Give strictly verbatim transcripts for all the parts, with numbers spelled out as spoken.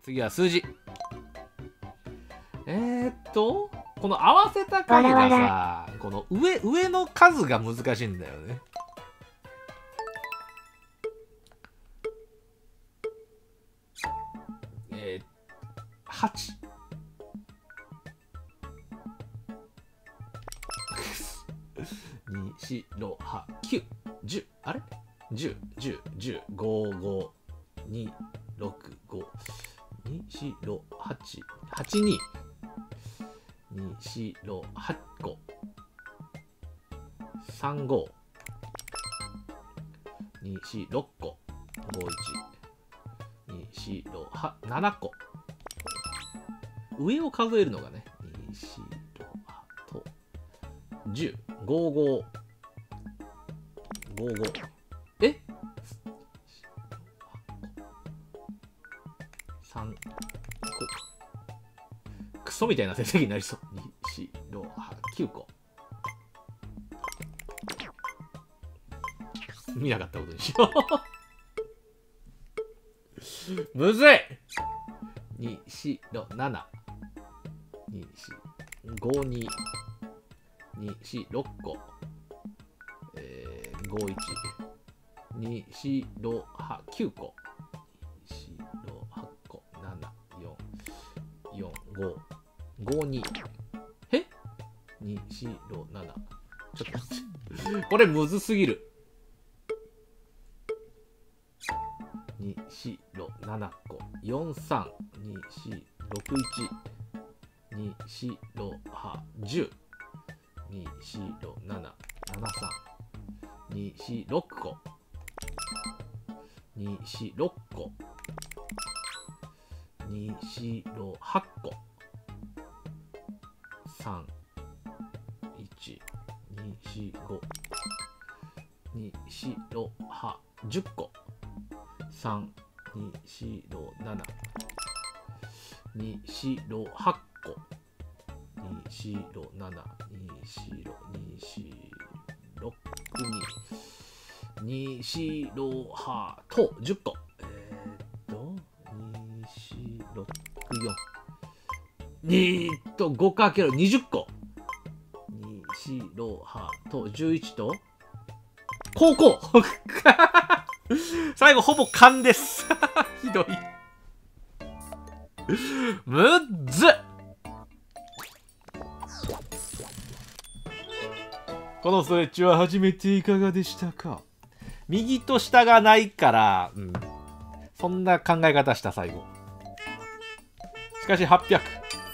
次は数字。えー、っとこの合わせた数がさ、この上上の数が難しいんだよね。えー、はち。に、よん、ろく、はち、きゅう、じゅう。あれ ?じゅう、じゅう、じゅう、ご、ご、に、ろく、ご、に、よん、ろく、はち、はち、に、に、よん、ろく、はち個、さん、ご、に、よん、ろっ個、ご、いち、に、よん、ろく、はち、なな個。上を数えるのがね、に、よん、ろく、はちと、じゅう、ご、ご、ご、ご。えさん、ご。クソみたいな成績になりそう。に、よん、ろく、はち、きゅう個。見なかったことにしよう。むずい !に、よん、ろく、なな。に、ご、に。に、よん、ろっ個。えー、ご、いち。に、よん、ろく、はち、きゅう個。よん、ろく、はち個。なな、よん、よん、ご。ご、に。え ?に、よん、ろく、なな。ちょっと待って。これむずすぎる。に、よん、ろく、なな個。よん、さん。に、よん、ろく、いち。に、よん、ろく、はち、じゅう。に、よん、ろく、なな。なな、さん。に、よん、ろく個。に、よん、ろっ個。に、よん、ろく、はち個。さん、いち、に、よん、ご。に、よん、ろく、はち、じゅっ個。さん、に、よん、ろく、なな。に、よん、ろく、はち個。に、よん、ろく、なな。に、よん、ろく、に、ろく、に。に、よん、ろく、はちとじゅっ個。えーっと、に、よん、ろく、よん。にーっと、ごかけるにじゅっ個。に、よん、ろく、はちとじゅういちと、高校最後ほぼ勘です。ひどい。むっずっ。このストレッチは初めていかがでしたか？右と下がないから、うん、そんな考え方した最後。しかしはっぴゃく。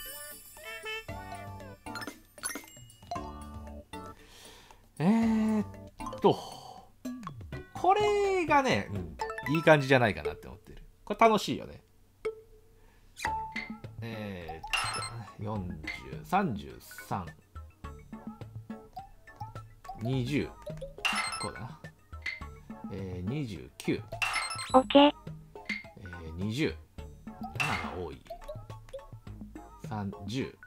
えーっと、これがね、うん、いい感じじゃないかなって思ってる。これ楽しいよね。えーっと、よんじゅう、さんじゅうさん。にじゅう。こうだな。えー、にじゅうきゅう。 オッケー。 えー、にじゅう。ななが多い。さんじゅ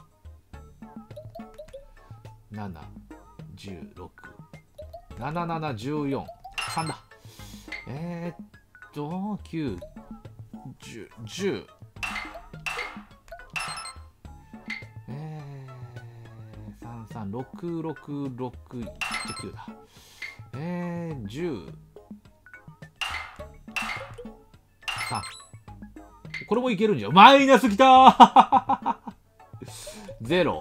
う。なな、じゅうろく。なな、なな、じゅうよん。さんだ。えー、っと、きゅう、じゅう、じゅう。えー、さん、さん、ろく、ろく、ろく、きゅうだ。えー、じゅう。さん。これもいけるんじゃん。マイナスきたーゼロ。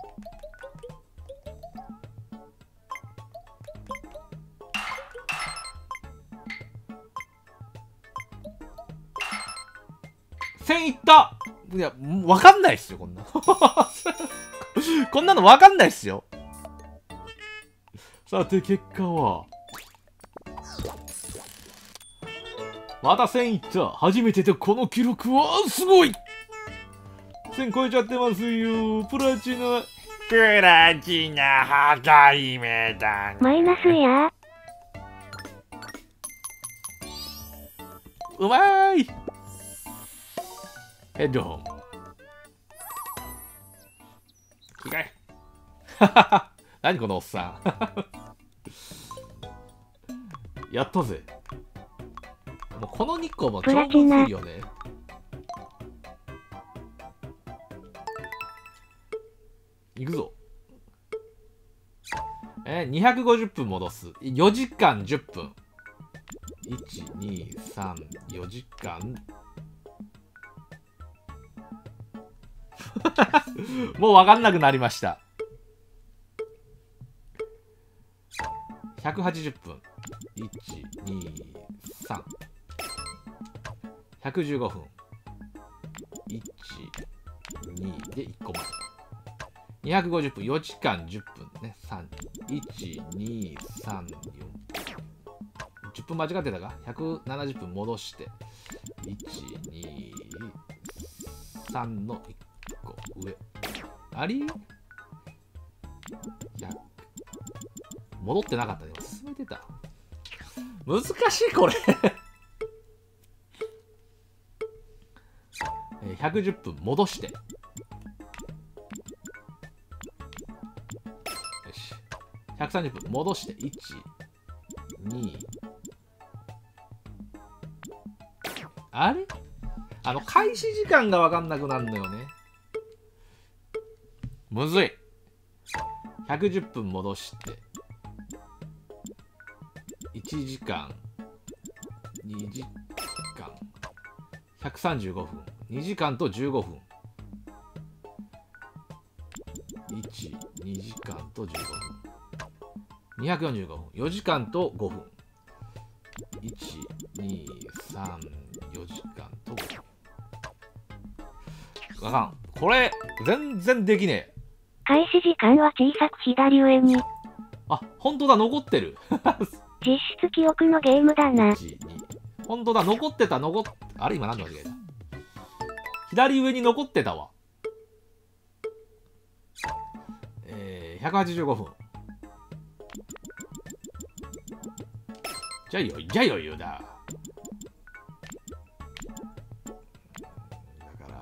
せんいった。いや、わかんないっすよ、こんなの。こんなのわかんないっすよ。さて、結果は。またせんいった。初めてでこの記録はすごい。せん超えちゃってますよ。プラチナ。プラチナ肌目だね。 マイナスや。 うまーい。ヘッドホン。着替え。何このおっさん。やったぜ。もうこのにこも超むずいよね。 いくぞ。えー、にひゃくごじゅっぷん戻す。よじかんじゅっぷん。いち、に、さん、よじかん。もうわかんなくなりました。ひゃくはちじゅっぷん。いち、に、さん。ひゃくじゅうごふん。いち、にでいっこまで。にひゃくごじゅっぷん。よじかんじゅっぷんね。さん、いち、に、さん、よん。じゅっぷん間違ってたか ?ひゃくななじゅっぷん戻して。いち、に、さんのいっこ上。あり ?ひゃく。戻ってなかったね。進めてた。難しいこれ。ひゃくじゅっぷん戻して。よし。ひゃくさんじゅっぷん戻して。いち、に。あれあの、開始時間がわかんなくなるのよね。むずい。ひゃくじゅっぷん戻して。いちじかん。にじかん。ひゃくさんじゅうごふん。にじかんとじゅうごふん。いち、にじかんとじゅうごふん。にひゃくよんじゅうごふん。よじかんとごふん。いち、に、さん、よじかんとごふん。わかん。これ、全然できねえ。 開始時間は小さく左上に。 あ、ほんとだ、残ってる。 実質記憶のゲームだな。 いち、に。ほんとだ、残ってた、残っ、あれ今何の間違えた。左上に残ってたわ。えー、ひゃくはちじゅうごふん。じゃあよ、じゃあ余裕だ。だから、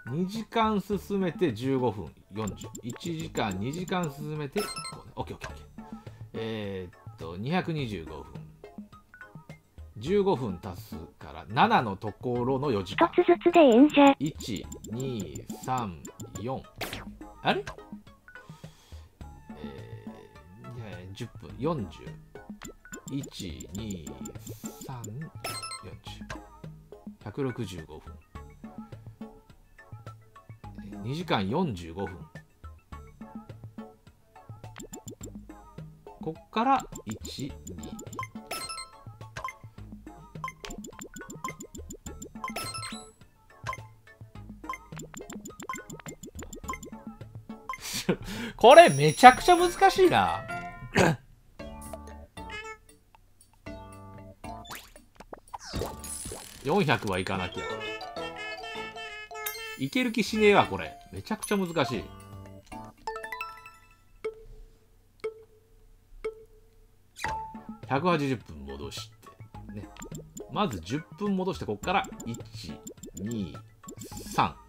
にじかん進めてじゅうごふん、よんじゅう。いちじかん、にじかん進めて、こうね、オッケーオッケーオッケー。えー、っと、にひゃくにじゅうごふん。じゅうごふん足すからななのところのよじかん。 一つずつでええんじゃ。 いち、に、さん、よん。あれえー、じゅっぷん、よんじゅう。いち、に、さん、よんじゅう。ひゃくろくじゅうごふん。にじかんよんじゅうごふん。こっからいち、に。これめちゃくちゃ難しいな。よんひゃくはいかなきゃ。いける気しねえわ、これ。めちゃくちゃ難しい。ひゃくはちじゅっぷん戻して。ね。まずじゅっぷん戻して、ここからいち、に、さん。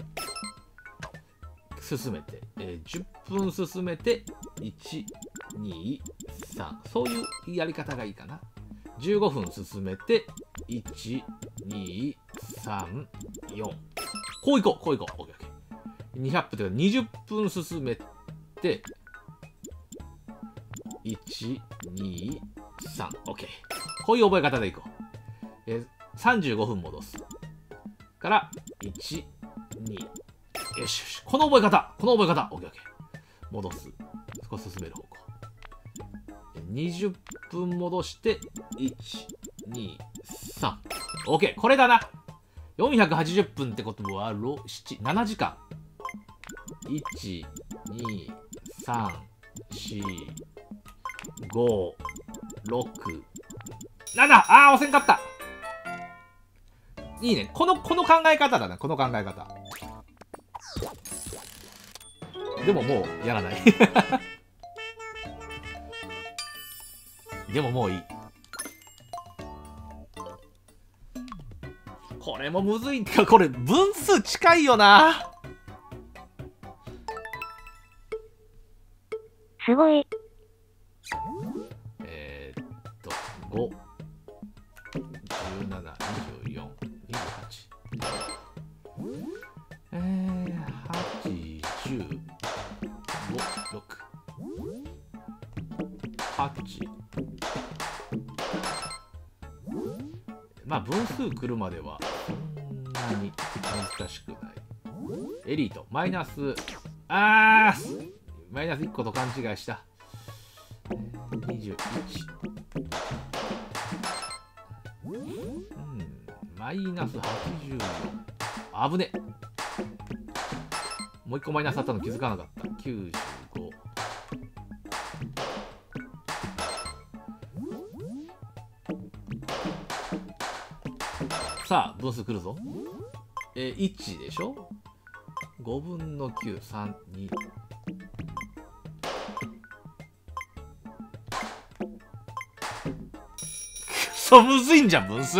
進めて、えー、じゅっぷん進めて、いち、に、さん。そういうやり方がいいかな。じゅうごふん進めて、いち、に、さん、よん。こういこう、こういこう。オッケーオッケー。にひゃくぷんというかにじゅっぷん進めて、いち、に、さん。オッケー。こういう覚え方でいこう。えー、さんじゅうごふん戻す。から、いち、に、よしよし。この覚え方この覚え方 !オッケーオッケー。戻す。少し進める方向。にじゅっぷん戻して、いち、に、さん。オッケー。これだな。よんひゃくはちじゅっぷんってことは、なな、ななじかん。いち、に、さん、よん、ご、ろく、なな! あー、押せんかった。いいね。この、この考え方だな。この考え方。でももうやらないでももういい。これもむずいんか。これ分数近いよな。 すごい。 えー、っとご、じゅうなな、にじゅうよん、にじゅうはち。えー、はちじゅう。 はち。まあ分数来るまではそんなに難しくない。エリートマイナス、あーマイナスいっこと勘違いした。にじゅういち、うん、マイナスはちじゅうよん。あぶね。もういっこマイナスあったの気づかなかった。きゅうじゅうご。さあ分数来るぞ。えー、いちでしょ。ごぶんのきゅう、さん、に。くそむずいんじゃん分数。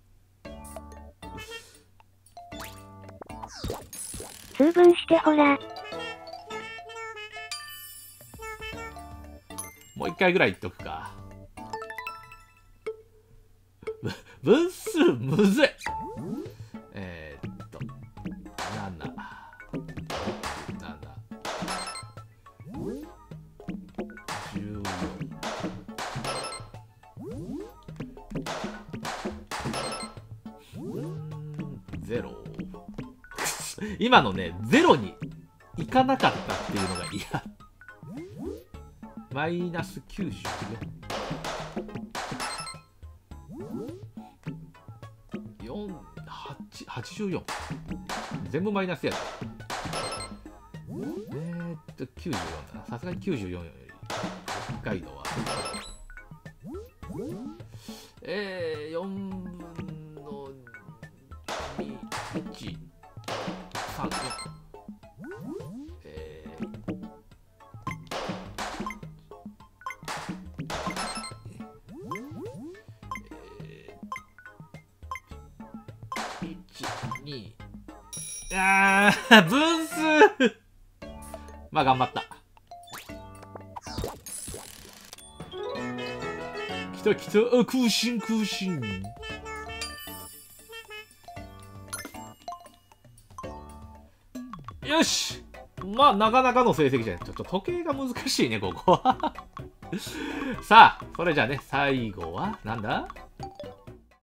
通分してほら。 もう一回ぐらい言っとくか。分数むずい。えー、っとなな、なな、じゅうよん、ゼロ。今のねゼロにいかなかったっていうのが嫌。マイナスきゅうじゅうよん。よん、はち、はちじゅうよん。全部マイナスやで。えー、っときゅうじゅうよんだな。さすがにきゅうじゅうよんより北海道は。えー、よんぶんのに、いち、さん、よん。えー、いち、に、あー、分数まあ頑張った。来た来た、あ、空心空心。よし、まあなかなかの成績じゃない。ちょっと時計が難しいねここはさあそれじゃあね、最後はなんだ。